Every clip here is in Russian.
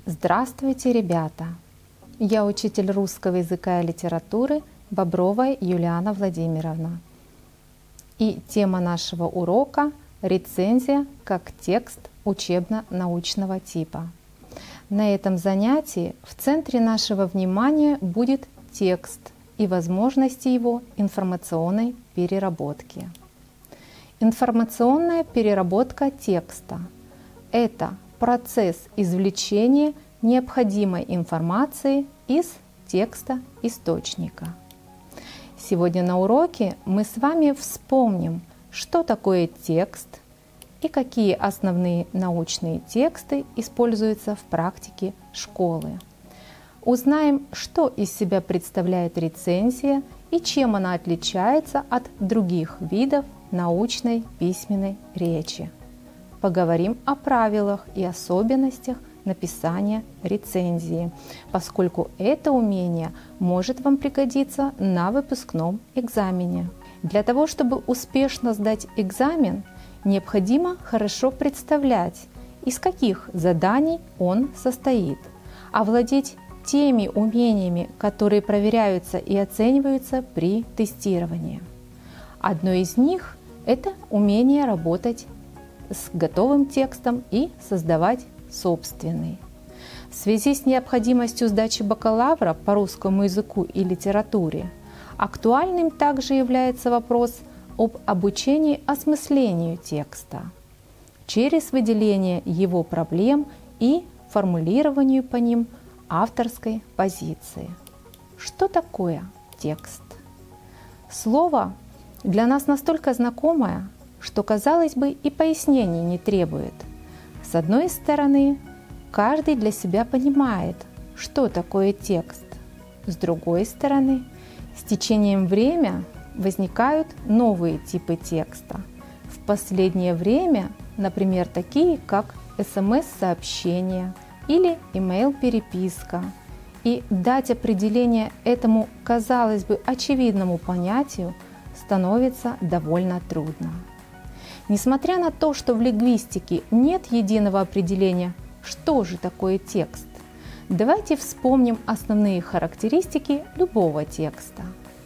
Здравствуйте, ребята! Я учитель русского языка и литературы Боброва Юлиана Владимировна. И тема нашего урока – рецензия как текст учебно-научного типа. На этом занятии в центре нашего внимания будет текст и возможности его информационной переработки. Информационная переработка текста – это процесс извлечения необходимой информации из текста источника. Сегодня на уроке мы с вами вспомним, что такое текст и какие основные научные тексты используются в практике школы. Узнаем, что из себя представляет рецензия и чем она отличается от других видов научной письменной речи. Поговорим о правилах и особенностях написания рецензии, поскольку это умение может вам пригодиться на выпускном экзамене. Для того, чтобы успешно сдать экзамен, необходимо хорошо представлять, из каких заданий он состоит, овладеть теми умениями, которые проверяются и оцениваются при тестировании. Одно из них – это умение работать с готовым текстом и создавать собственный. В связи с необходимостью сдачи бакалавра по русскому языку и литературе актуальным также является вопрос об обучении осмыслению текста через выделение его проблем и формулированию по ним авторской позиции. Что такое текст? Слово для нас настолько знакомое, что, казалось бы, и пояснений не требует. С одной стороны, каждый для себя понимает, что такое текст. С другой стороны, с течением времени возникают новые типы текста. В последнее время, например, такие как СМС-сообщения или email-переписка. И дать определение этому, казалось бы, очевидному понятию становится довольно трудно. Несмотря на то, что в лингвистике нет единого определения, что же такое текст, давайте вспомним основные характеристики любого текста.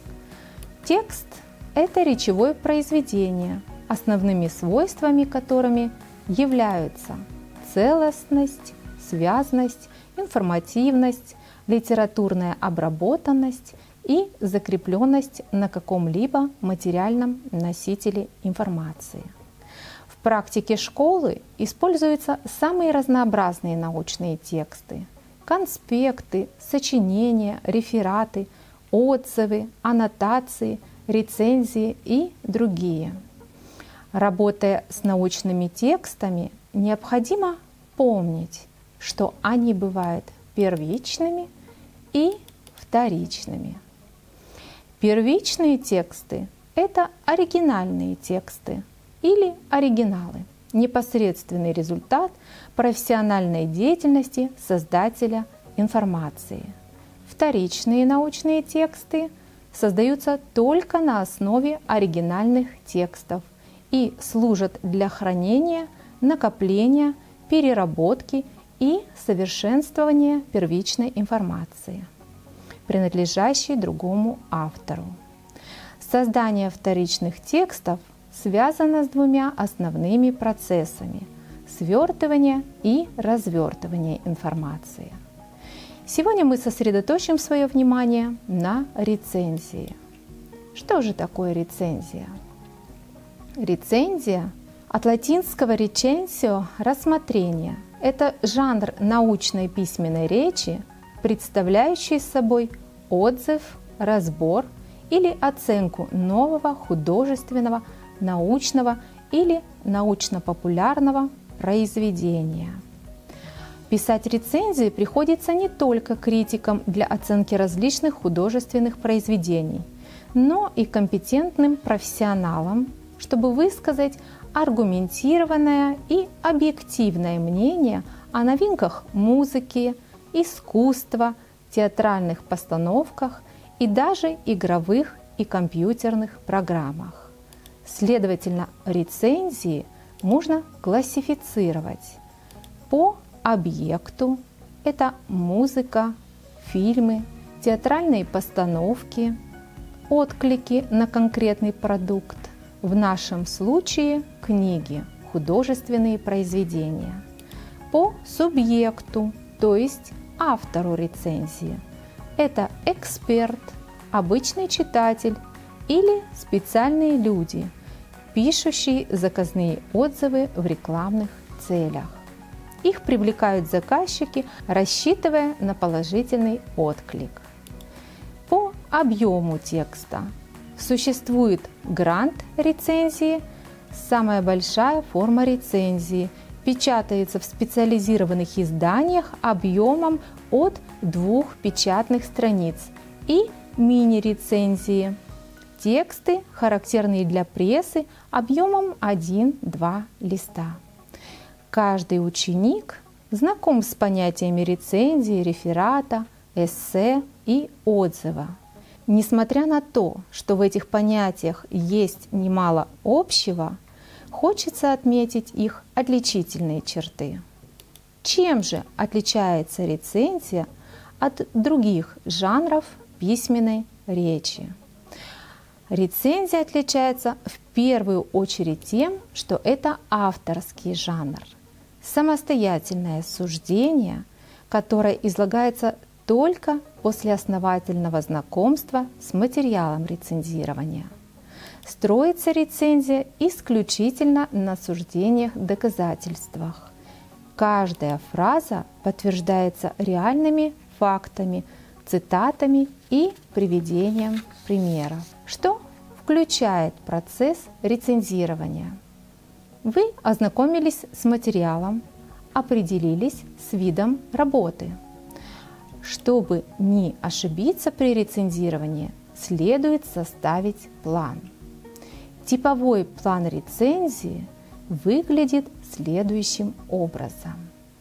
Текст – это речевое произведение, основными свойствами которыми являются целостность, связность, информативность, литературная обработанность и закрепленность на каком-либо материальном носителе информации. В практике школы используются самые разнообразные научные тексты – конспекты, сочинения, рефераты, отзывы, аннотации, рецензии и другие. Работая с научными текстами, необходимо помнить, что они бывают первичными и вторичными. Первичные тексты – это оригинальные тексты или оригиналы, непосредственный результат профессиональной деятельности создателя информации. Вторичные научные тексты создаются только на основе оригинальных текстов и служат для хранения, накопления, переработки и совершенствования первичной информации, принадлежащей другому автору. Создание вторичных текстов связано с двумя основными процессами – свертывание и развертывание информации. Сегодня мы сосредоточим свое внимание на рецензии. Что же такое рецензия? Рецензия от латинского recensio – рассмотрение. Это жанр научной письменной речи, представляющий собой отзыв, разбор или оценку нового художественного, научного или научно-популярного произведения. Писать рецензии приходится не только критикам для оценки различных художественных произведений, но и компетентным профессионалам, чтобы высказать аргументированное и объективное мнение о новинках музыки, искусства, театральных постановках и даже игровых и компьютерных программах. Следовательно, рецензии можно классифицировать по объекту, это музыка, фильмы, театральные постановки, отклики на конкретный продукт, в нашем случае книги, художественные произведения. По субъекту, то есть автору рецензии. Это эксперт, обычный читатель или специальные люди, пишущие заказные отзывы в рекламных целях. Их привлекают заказчики, рассчитывая на положительный отклик. По объему текста. Существует грант рецензии, самая большая форма рецензии, печатается в специализированных изданиях объемом от 2 печатных страниц, и мини-рецензии. Тексты, характерные для прессы, объемом 1-2 листа. Каждый ученик знаком с понятиями рецензии, реферата, эссе и отзыва. Несмотря на то, что в этих понятиях есть немало общего, хочется отметить их отличительные черты. Чем же отличается рецензия от других жанров письменной речи? Рецензия отличается в первую очередь тем, что это авторский жанр, самостоятельное суждение, которое излагается только после основательного знакомства с материалом рецензирования. Строится рецензия исключительно на суждениях, доказательствах. Каждая фраза подтверждается реальными фактами, цитатами и приведением примеров, что включает процесс рецензирования. Вы ознакомились с материалом, определились с видом работы. Чтобы не ошибиться при рецензировании, следует составить план. Типовой план рецензии выглядит следующим образом.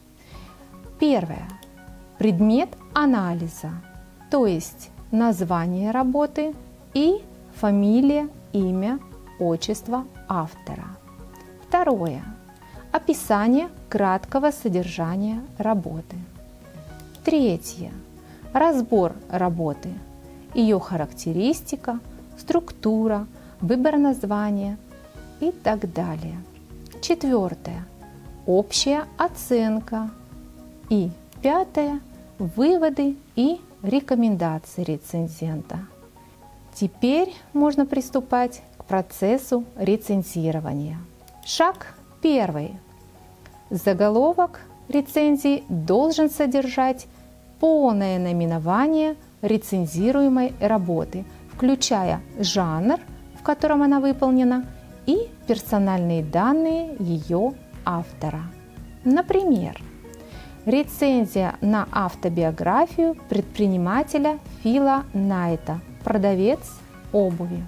Первое. Предмет анализа, то есть название работы и фамилия, имя, отчество автора. Второе. Описание краткого содержания работы. Третье. Разбор работы, ее характеристика, структура, выбор названия и так далее. Четвертое. Общая оценка. И пятое. Выводы и рекомендации рецензента. Теперь можно приступать к процессу рецензирования. Шаг первый. Заголовок рецензии должен содержать полное наименование рецензируемой работы, включая жанр, в котором она выполнена, и персональные данные ее автора. Например, рецензия на автобиографию предпринимателя Фила Найта, продавец обуви.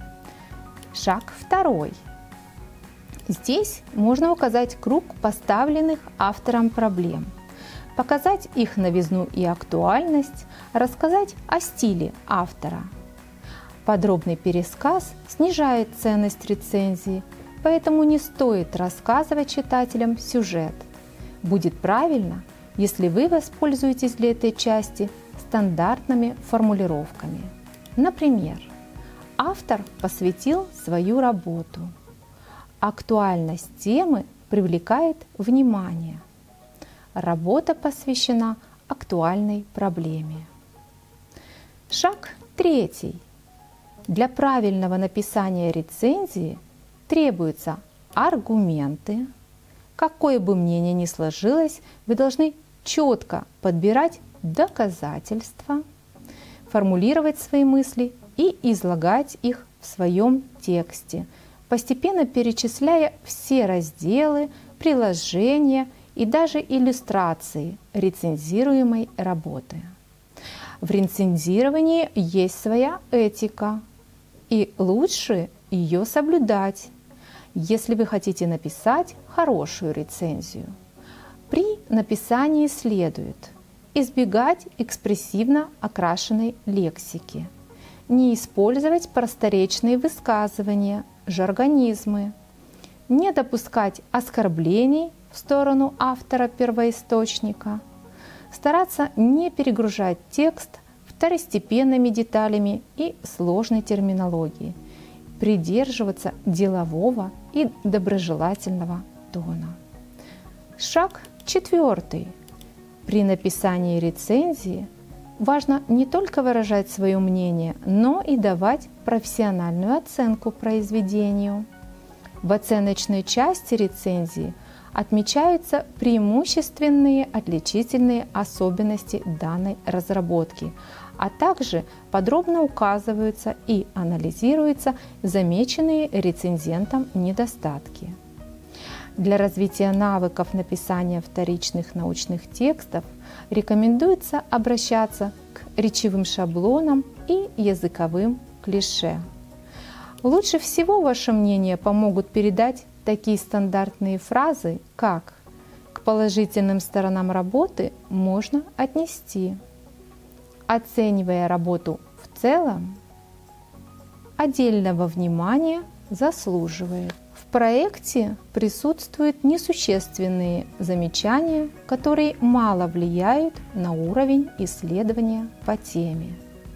Шаг второй. Здесь можно указать круг поставленных автором проблем, показать их новизну и актуальность, рассказать о стиле автора. Подробный пересказ снижает ценность рецензии, поэтому не стоит рассказывать читателям сюжет. Будет правильно, если вы воспользуетесь для этой части стандартными формулировками. Например, автор посвятил свою работу. Актуальность темы привлекает внимание. Работа посвящена актуальной проблеме. Шаг третий. Для правильного написания рецензии требуются аргументы. Какое бы мнение ни сложилось, вы должны четко подбирать доказательства, формулировать свои мысли и излагать их в своем тексте, постепенно перечисляя все разделы, приложения и даже иллюстрации рецензируемой работы. В рецензировании есть своя этика, и лучше ее соблюдать, если вы хотите написать хорошую рецензию. При написании следует избегать экспрессивно окрашенной лексики, не использовать просторечные высказывания, жаргонизмы, не допускать оскорблений в сторону автора-первоисточника, стараться не перегружать текст второстепенными деталями и сложной терминологией, придерживаться делового и доброжелательного тона. Шаг 4. При написании рецензии важно не только выражать свое мнение, но и давать профессиональную оценку произведению. В оценочной части рецензии отмечаются преимущественные отличительные особенности данной разработки, а также подробно указываются и анализируются замеченные рецензентом недостатки. Для развития навыков написания вторичных научных текстов рекомендуется обращаться к речевым шаблонам и языковым клише. Лучше всего ваше мнение помогут передать такие стандартные фразы, как «к положительным сторонам работы можно отнести», «оценивая работу в целом», «отдельного внимания заслуживает». В проекте присутствуют несущественные замечания, которые мало влияют на уровень исследования по теме.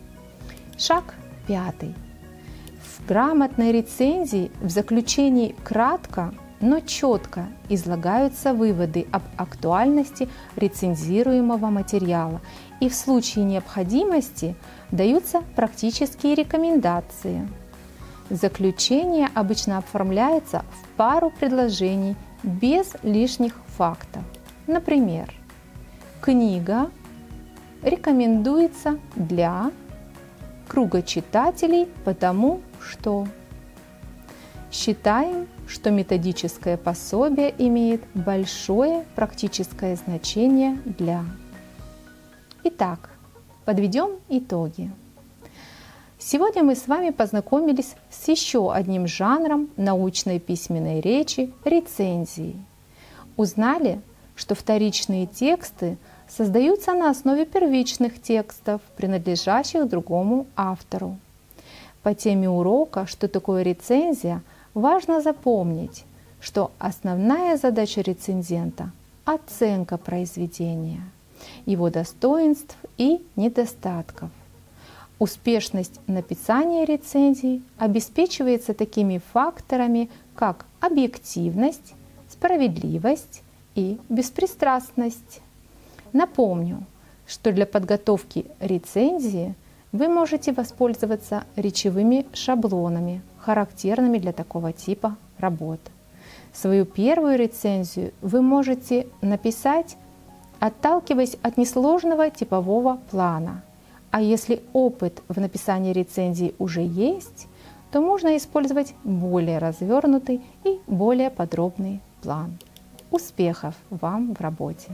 Шаг 5. В грамотной рецензии в заключении кратко, но четко излагаются выводы об актуальности рецензируемого материала, и в случае необходимости даются практические рекомендации. Заключение обычно оформляется в пару предложений без лишних фактов. Например, книга рекомендуется для круга читателей, потому что считаем, что методическое пособие имеет большое практическое значение для. Итак, подведем итоги. Сегодня мы с вами познакомились с еще одним жанром научной письменной речи – рецензией. Узнали, что вторичные тексты создаются на основе первичных текстов, принадлежащих другому автору. По теме урока «Что такое рецензия?» важно запомнить, что основная задача рецензента – оценка произведения, его достоинств и недостатков. Успешность написания рецензий обеспечивается такими факторами, как объективность, справедливость и беспристрастность. Напомню, что для подготовки рецензии вы можете воспользоваться речевыми шаблонами, характерными для такого типа работ. Свою первую рецензию вы можете написать, отталкиваясь от несложного типового плана. А если опыт в написании рецензии уже есть, то можно использовать более развернутый и более подробный план. Успехов вам в работе!